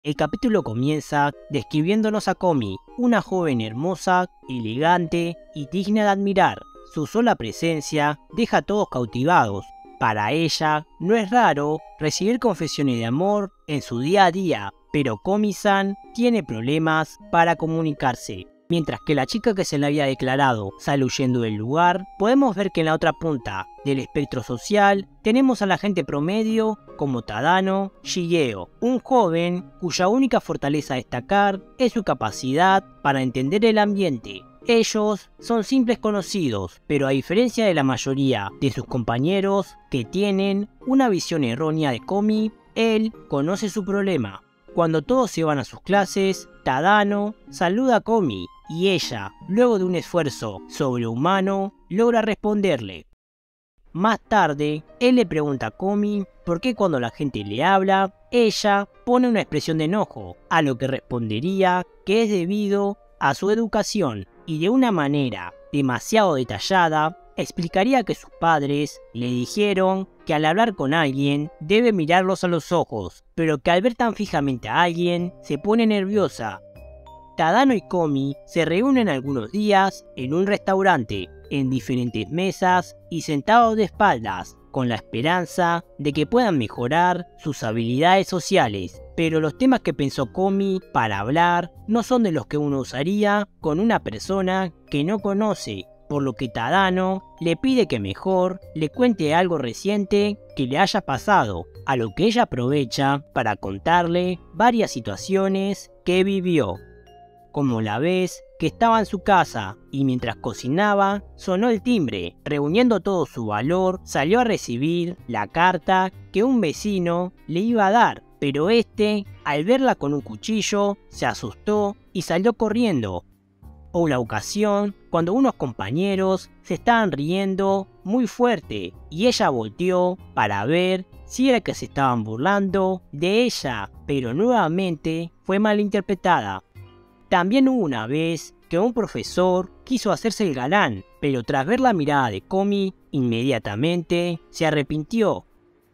El capítulo comienza describiéndonos a Komi, una joven hermosa, elegante y digna de admirar. Su sola presencia deja a todos cautivados. Para ella, no es raro recibir confesiones de amor en su día a día, pero Komi-san tiene problemas para comunicarse. Mientras que la chica que se le había declarado sale huyendo del lugar, podemos ver que en la otra punta del espectro social tenemos a la gente promedio como Tadano Shigeo, un joven cuya única fortaleza a destacar es su capacidad para entender el ambiente. Ellos son simples conocidos, pero a diferencia de la mayoría de sus compañeros que tienen una visión errónea de Komi, él conoce su problema. Cuando todos se van a sus clases, Tadano saluda a Komi y ella, luego de un esfuerzo sobrehumano, logra responderle. Más tarde, él le pregunta a Komi por qué cuando la gente le habla, ella pone una expresión de enojo, a lo que respondería que es debido a su educación y de una manera demasiado detallada, explicaría que sus padres le dijeron que al hablar con alguien debe mirarlos a los ojos, pero que al ver tan fijamente a alguien se pone nerviosa. Tadano y Komi se reúnen algunos días en un restaurante, en diferentes mesas y sentados de espaldas, con la esperanza de que puedan mejorar sus habilidades sociales. Pero los temas que pensó Komi para hablar no son de los que uno usaría con una persona que no conoce, por lo que Tadano le pide que mejor le cuente algo reciente que le haya pasado, a lo que ella aprovecha para contarle varias situaciones que vivió. Como la vez que estaba en su casa y mientras cocinaba sonó el timbre, reuniendo todo su valor salió a recibir la carta que un vecino le iba a dar, pero este, al verla con un cuchillo, se asustó y salió corriendo. O la ocasión cuando unos compañeros se estaban riendo muy fuerte y ella volteó para ver si era que se estaban burlando de ella, pero nuevamente fue malinterpretada. También hubo una vez que un profesor quiso hacerse el galán, pero tras ver la mirada de Komi, inmediatamente se arrepintió.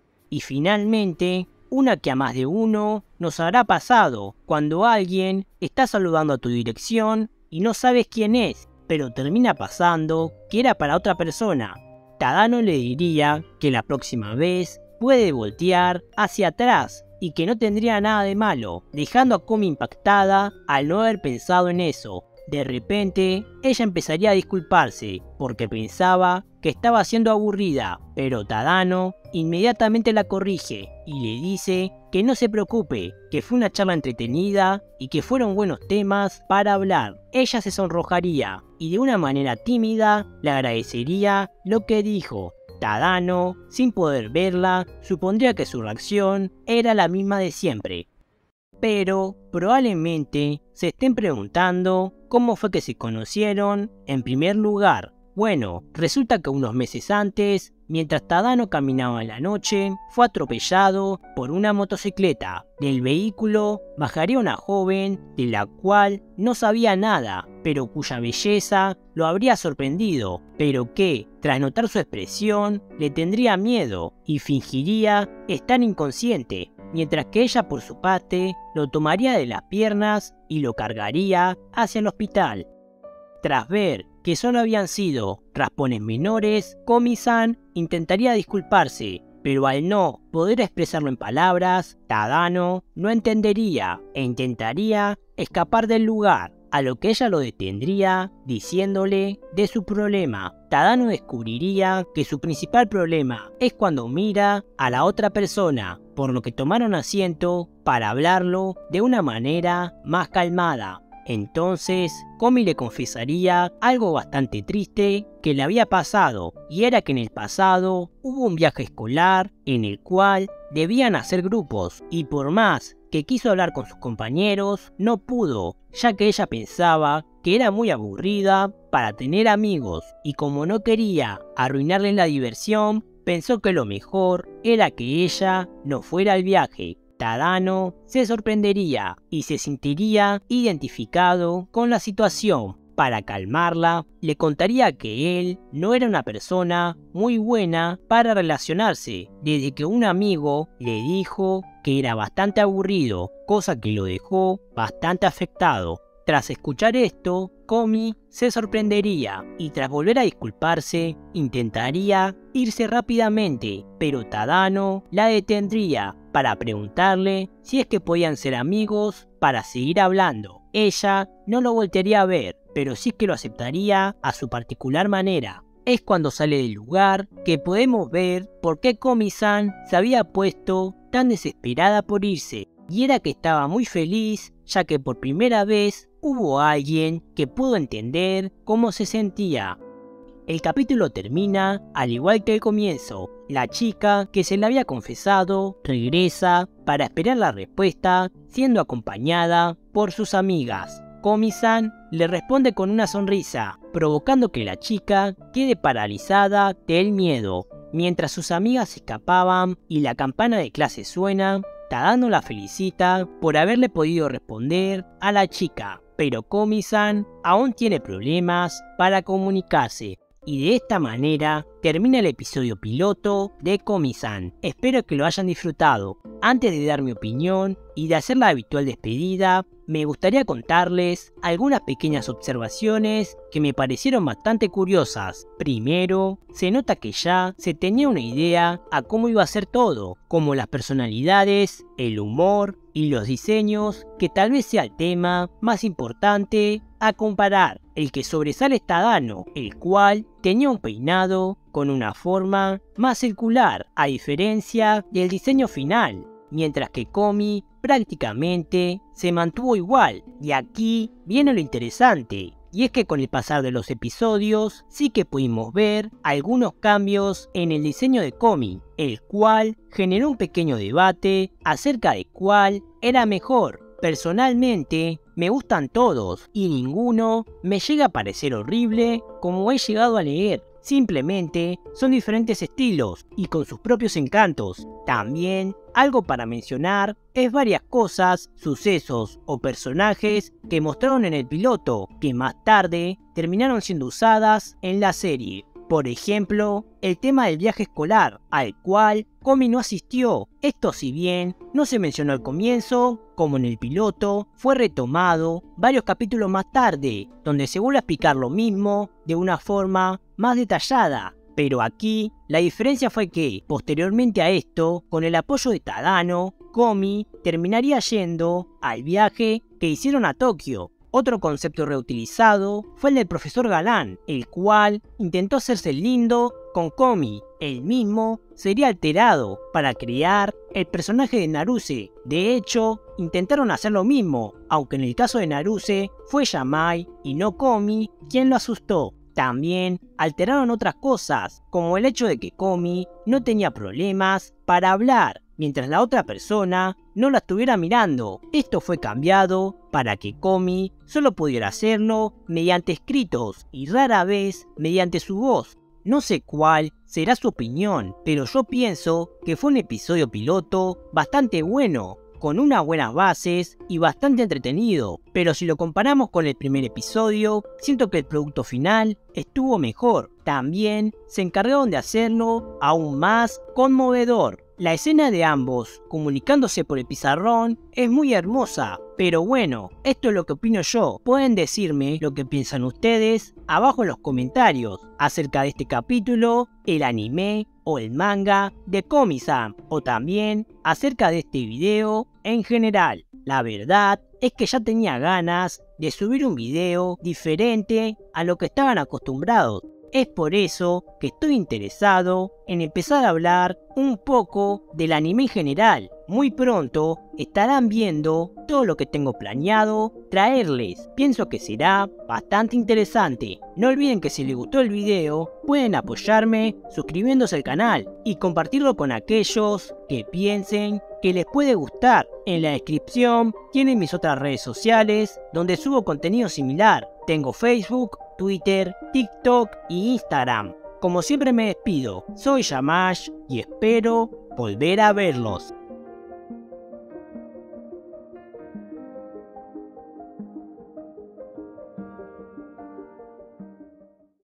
Y finalmente, una que a más de uno nos habrá pasado, cuando alguien está saludando a tu dirección y no sabes quién es, pero termina pasando que era para otra persona. Tadano le diría que la próxima vez puede voltear hacia atrás y que no tendría nada de malo, dejando a Komi impactada al no haber pensado en eso. De repente, ella empezaría a disculparse porque pensaba que estaba siendo aburrida, pero Tadano inmediatamente la corrige y le dice que no se preocupe, que fue una charla entretenida y que fueron buenos temas para hablar. Ella se sonrojaría y de una manera tímida le agradecería lo que dijo. Tadano, sin poder verla, supondría que su reacción era la misma de siempre. Pero probablemente se estén preguntando cómo fue que se conocieron en primer lugar. Bueno, resulta que unos meses antes, mientras Tadano caminaba en la noche, fue atropellado por una motocicleta. Del vehículo bajaría una joven de la cual no sabía nada, pero cuya belleza lo habría sorprendido, pero que, tras notar su expresión, le tendría miedo y fingiría estar inconsciente, mientras que ella por su parte lo tomaría de las piernas y lo cargaría hacia el hospital. Tras ver que solo habían sido raspones menores, Komi-san intentaría disculparse, pero al no poder expresarlo en palabras, Tadano no entendería e intentaría escapar del lugar, a lo que ella lo detendría diciéndole de su problema. Tadano descubriría que su principal problema es cuando mira a la otra persona, por lo que tomaron asiento para hablarlo de una manera más calmada. Entonces, Komi le confesaría algo bastante triste que le había pasado, y era que en el pasado hubo un viaje escolar en el cual debían hacer grupos, y por más que quiso hablar con sus compañeros, no pudo, ya que ella pensaba que era muy aburrida para tener amigos, y como no quería arruinarle la diversión, pensó que lo mejor era que ella no fuera al viaje. Tadano se sorprendería y se sentiría identificado con la situación. Para calmarla, le contaría que él no era una persona muy buena para relacionarse, desde que un amigo le dijo que era bastante aburrido, cosa que lo dejó bastante afectado. Tras escuchar esto, Komi se sorprendería y tras volver a disculparse, intentaría irse rápidamente, pero Tadano la detendría para preguntarle si es que podían ser amigos para seguir hablando. Ella no lo voltearía a ver, pero sí que lo aceptaría a su particular manera. Es cuando sale del lugar que podemos ver por qué Komi-san se había puesto tan desesperada por irse, y era que estaba muy feliz ya que por primera vez hubo alguien que pudo entender cómo se sentía. El capítulo termina al igual que el comienzo. La chica que se le había confesado regresa para esperar la respuesta siendo acompañada por sus amigas. Komi-san le responde con una sonrisa, provocando que la chica quede paralizada del miedo. Mientras sus amigas escapaban y la campana de clase suena, Tadano la felicita por haberle podido responder a la chica, pero Komi-san aún tiene problemas para comunicarse. Y de esta manera termina el episodio piloto de Komi-san. Espero que lo hayan disfrutado. Antes de dar mi opinión y de hacer la habitual despedida, me gustaría contarles algunas pequeñas observaciones que me parecieron bastante curiosas. Primero, se nota que ya se tenía una idea a cómo iba a ser todo, como las personalidades, el humor y los diseños, que tal vez sea el tema más importante a comparar. El que sobresale es Tadano, el cual tenía un peinado con una forma más circular, a diferencia del diseño final, mientras que Komi prácticamente se mantuvo igual. Y aquí viene lo interesante, y es que con el pasar de los episodios sí que pudimos ver algunos cambios en el diseño de Komi, el cual generó un pequeño debate acerca de cuál era mejor. Personalmente me gustan todos y ninguno me llega a parecer horrible como he llegado a leer. Simplemente son diferentes estilos y con sus propios encantos. También algo para mencionar es varias cosas, sucesos o personajes que mostraron en el piloto que más tarde terminaron siendo usadas en la serie. Por ejemplo, el tema del viaje escolar, al cual Komi no asistió. Esto, si bien no se mencionó al comienzo, como en el piloto, fue retomado varios capítulos más tarde, donde se vuelve a explicar lo mismo de una forma más detallada. Pero aquí, la diferencia fue que, posteriormente a esto, con el apoyo de Tadano, Komi terminaría yendo al viaje que hicieron a Tokio. Otro concepto reutilizado fue el del profesor Galán, el cual intentó hacerse lindo con Komi. Él mismo sería alterado para crear el personaje de Naruse. De hecho, intentaron hacer lo mismo, aunque en el caso de Naruse fue Yamai y no Komi quien lo asustó. También alteraron otras cosas, como el hecho de que Komi no tenía problemas para hablar, mientras la otra persona no la estuviera mirando. Esto fue cambiado para que Komi solo pudiera hacerlo mediante escritos y rara vez mediante su voz. No sé cuál será su opinión, pero yo pienso que fue un episodio piloto bastante bueno, con unas buenas bases y bastante entretenido, pero si lo comparamos con el primer episodio, siento que el producto final estuvo mejor. También se encargaron de hacerlo aún más conmovedor. La escena de ambos comunicándose por el pizarrón es muy hermosa, pero bueno, esto es lo que opino yo. Pueden decirme lo que piensan ustedes abajo en los comentarios acerca de este capítulo, el anime o el manga de Komi-san, o también acerca de este video en general. La verdad es que ya tenía ganas de subir un video diferente a lo que estaban acostumbrados. Es por eso que estoy interesado en empezar a hablar un poco del anime en general. Muy pronto estarán viendo todo lo que tengo planeado traerles. Pienso que será bastante interesante. No olviden que si les gustó el video, pueden apoyarme suscribiéndose al canal y compartirlo con aquellos que piensen que les puede gustar. En la descripción tienen mis otras redes sociales donde subo contenido similar. Tengo Facebook, Twitter, TikTok y Instagram. Como siempre me despido, soy Yamash y espero volver a verlos.